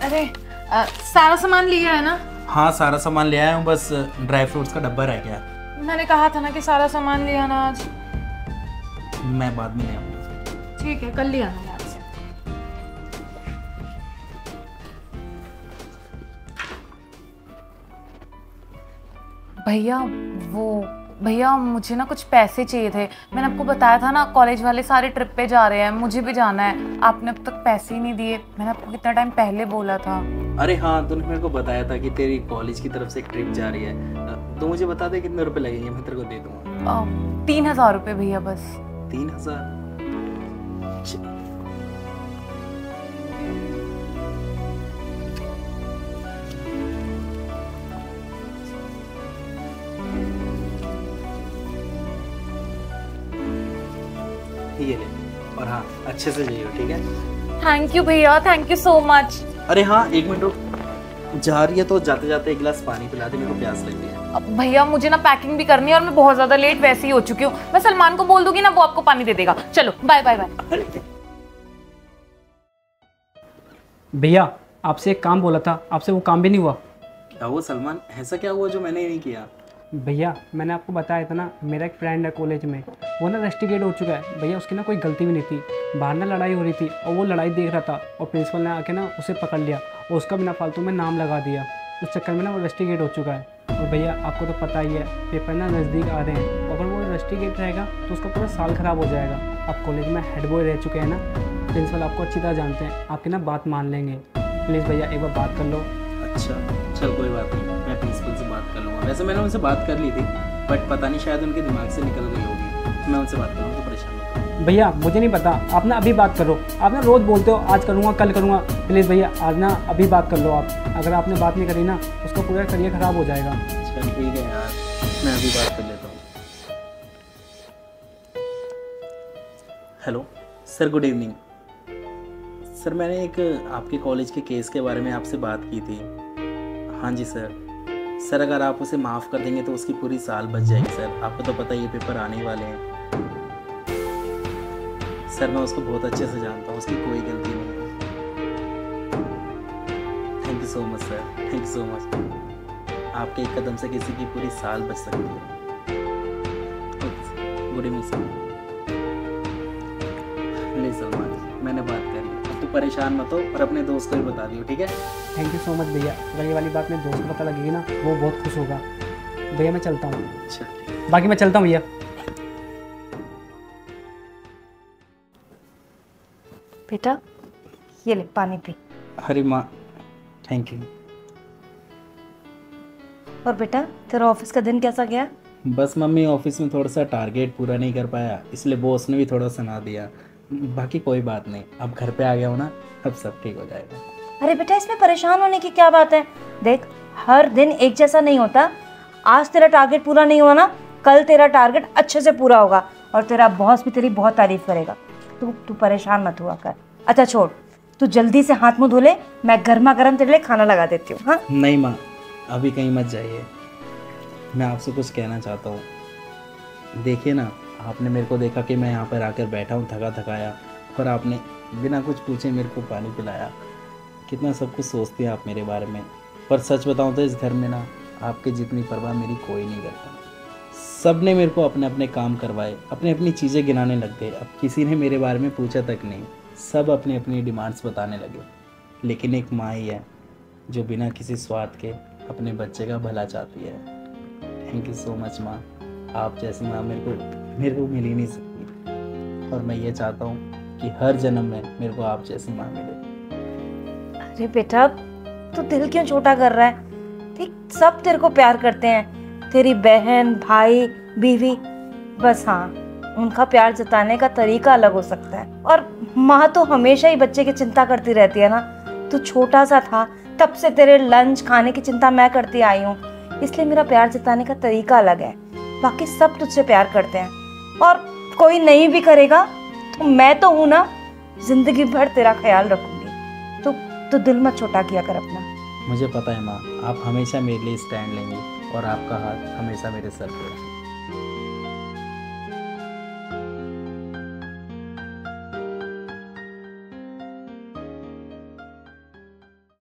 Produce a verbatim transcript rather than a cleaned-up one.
अरे आ, सारा सामान लिया है ना? हाँ सारा सामान ले आया हूँ, बस ड्राई फ्रूट्स का डब्बा रह गया। मैंने कहा था ना कि सारा सामान लिया ना आज। मैं बाद में ले आऊँगा। ठीक है, कल लिया ना याद से। भैया वो भैया मुझे ना कुछ पैसे चाहिए थे। मैंने आपको बताया था ना कॉलेज वाले सारे ट्रिप पे जा रहे हैं, मुझे भी जाना है। आपने अब तक पैसे ही नहीं दिए। मैंने आपको कितना टाइम पहले बोला था। अरे हाँ, तूने मेरे को बताया था कि तेरी कॉलेज की तरफ से एक ट्रिप जा रही है, तो मुझे बता दे कितने रुपए लगेंगे, मैं तेरे को दे दूंगा। तीन हजार रुपये भैया बस। तीन हजार? ये ले, और हाँ अच्छे से जाइए, ठीक है? थैंक यू भैया, थैंक यू सो मच। अरे हाँ एक मिनट रुक, जा रही है तो जाते जाते एक गिलास पानी पिला दे, मेरे को प्यास लगी है। भैया मुझे ना पैकिंग भी करनी है और मैं बहुत ज्यादा लेट वैसे ही हो चुकी हूँ। मैं सलमान को बोल दूंगी ना, वो आपको पानी दे देगा। चलो बाय बाय बाय। भैया आपसे एक काम बोला था, आपसे वो काम भी नहीं हुआ। क्या हुआ सलमान, ऐसा क्या हुआ जो मैंने नहीं किया? भैया मैंने आपको बताया था ना, मेरा एक फ्रेंड है कॉलेज में, वो ना रस्टिकेट हो चुका है। भैया उसकी ना कोई गलती भी नहीं थी, बाहर ना लड़ाई हो रही थी और वो लड़ाई देख रहा था और प्रिंसिपल ने आके ना उसे पकड़ लिया और उसका बिना फालतू में नाम लगा दिया। उस चक्कर में ना वो रस्टिकेट हो चुका है। और भैया आपको तो पता ही है, पेपर ना नज़दीक आ रहे हैं, अगर वो रस्टिकेट रहेगा तो उसका पूरा साल ख़राब हो जाएगा। आप कॉलेज में हेड बॉय रह चुके हैं ना, प्रिंसिपल आपको अच्छी तरह जानते हैं, आपकी ना बात मान लेंगे। प्लीज़ भैया एक बार बात कर लो। अच्छा चल कोई बात नहीं, मैं प्रिंसिपल से बात कर लूँगा। वैसे मैंने उनसे बात कर ली थी, बट पता नहीं शायद उनके दिमाग से निकल गई होगी। मैं उनसे बात करूँगा, तो परेशान मत हो। भैया मुझे नहीं पता, आप ना अभी बात करो। आप ना रोज़ बोलते हो आज करूँगा कल करूँगा, प्लीज़ भैया आज ना अभी बात कर लो आप। अगर आपने बात नहीं करी ना, उसका पूरा करियर ख़राब हो जाएगा। चल ठीक है यार, मैं अभी बात कर लेता हूँ। Hello sir, good evening sir. मैंने एक आपके कॉलेज के केस के बारे में आपसे बात की थी। हाँ जी सर। सर अगर आप उसे माफ़ कर देंगे तो उसकी पूरी साल बच जाएगी सर। आपको तो पता ही है पेपर आने वाले हैं सर। मैं उसको बहुत अच्छे से जानता हूँ, उसकी कोई गलती नहीं है। Thank you so much sir, thank you so much. आपके एक कदम से किसी की पूरी साल बच सकती है। Good evening sir. ले सलमान, मैंने बात करी, अब तू परेशान मत हो और अपने दोस्त को भी बता दियो, ठीक है? थैंक यू सो मच भैया। अगर ये वाली बात मेरे दोस्त को पता लगेगी ना, वो बहुत खुश होगा। भैया मैं चलता हूँ। अच्छा बाकी मैं चलता हूँ भैया। बेटा ये ले पानी पी। अरे माँ थैंक यू। और बेटा तेरा ऑफिस का दिन कैसा गया? बस मम्मी ऑफिस में थोड़ा सा टारगेट पूरा नहीं कर पाया, इसलिए बॉस ने भी थोड़ा सुना दिया। बाकी कोई बात नहीं, अब घर पे आ गया हूँ ना, अब सब ठीक हो जाएगा। अरे बेटा इसमें परेशान होने की क्या बात है? देख हर दिन एक जैसा नहीं होता। आज तेरा टारगेट पूरा नहीं हुआ ना, कल तेरा टारगेट अच्छे से पूरा होगा और तेरा बॉस भी तेरी बहुत तारीफ करेगा। तू तू परेशान मत हुआ कर। अच्छा छोड़, तू जल्दी से हाथ मुंह धो ले, मैं गर्मा गर्म तेरे लिए खाना लगा देती हूँ। हाँ नहीं माँ, अभी कहीं मत जाइए, मैं आपसे कुछ कहना चाहता हूँ। देखिए ना, आपने मेरे को देखा कि मैं यहाँ पर आकर बैठा हूँ थका थकाया, और आपने बिना कुछ पूछे मेरे को पानी पिलाया। कितना सब कुछ सोचते हैं आप मेरे बारे में, पर सच बताऊँ तो इस घर में ना आपके जितनी परवाह मेरी कोई नहीं करता। सब ने मेरे को अपने अपने काम करवाए, अपनी अपनी चीज़ें गिनाने लग गए। अब किसी ने मेरे बारे में पूछा तक नहीं, सब अपनी अपनी डिमांड्स बताने लगे। लेकिन एक माँ ही है जो बिना किसी स्वार्थ के अपने बच्चे का भला चाहती है। थैंक यू सो मच माँ, आप जैसी माँ मेरे को मेरे को मिल ही नहीं सकती, और मैं ये चाहता हूँ कि हर जन्म में मेरे को आप जैसी माँ मिले। अरे बेटा तू दिल क्यों छोटा कर रहा है? ठीक सब तेरे को प्यार करते हैं, तेरी बहन भाई बीवी। बस हाँ, उनका प्यार जताने का तरीका अलग हो सकता है। और माँ तो हमेशा ही बच्चे की चिंता करती रहती है ना। तू छोटा सा था तब से तेरे लंच खाने की चिंता मैं करती आई हूँ, इसलिए मेरा प्यार जताने का तरीका अलग है। बाकी सब तुझसे प्यार करते हैं, और कोई नहीं भी करेगा तो मैं तो हूं ना, जिंदगी भर तेरा ख्याल रखूंगी। तो तो दिल मत छोटा किया कर अपना। मुझे पता है माँ, आप हमेशा मेरे लिए स्टैंड लेंगे और आपका हाथ हमेशा मेरे सर पे है।